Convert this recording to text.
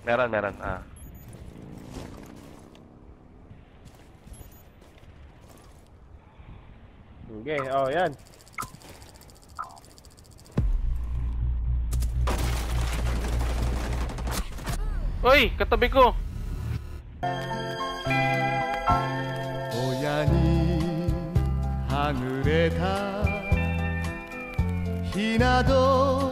Meron, meron. Ah. Okay, oh, yan. Uy! Katabi ko! 親にはぐれたひなど